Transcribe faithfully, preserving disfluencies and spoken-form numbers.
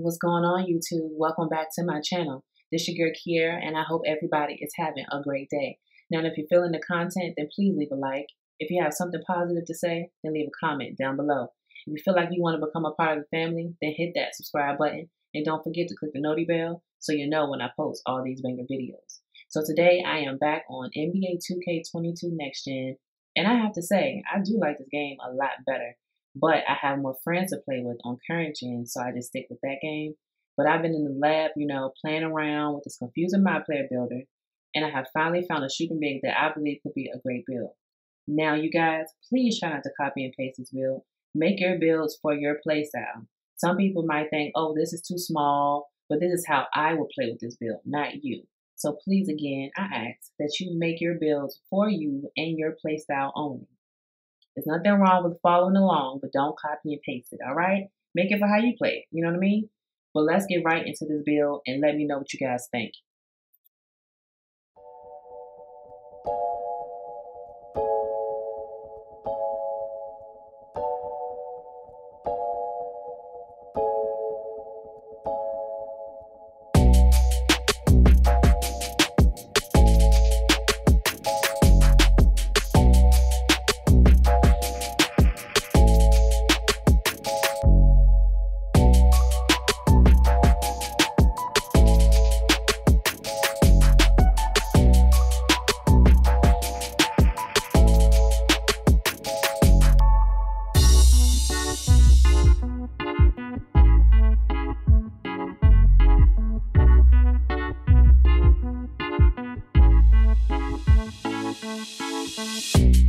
what's going on, YouTube? Welcome back to my channel. This is your girl Kiera, and I hope everybody is having a great day. Now, if you're feeling the content, then please leave a like. If you have something positive to say, then leave a comment down below. If you feel like you want to become a part of the family, then hit that subscribe button, and don't forget to click the noti bell so you know when I post all these banger videos. So today I am back on N B A two K twenty-two Next Gen, and I have to say, I do like this game a lot better. But I have more friends to play with on current gen, so I just stick with that game. But I've been in the lab, you know, playing around with this confusing my player builder, and I have finally found a shooting big that I believe could be a great build. Now, you guys, please try not to copy and paste this build. Make your builds for your playstyle. Some people might think, oh, this is too small, but this is how I will play with this build, not you. So please, again, I ask that you make your builds for you and your playstyle only. There's nothing wrong with following along, but don't copy and paste it, all right? Make it for how you play it, you know what I mean? But let's get right into this build and let me know what you guys think. Thank you.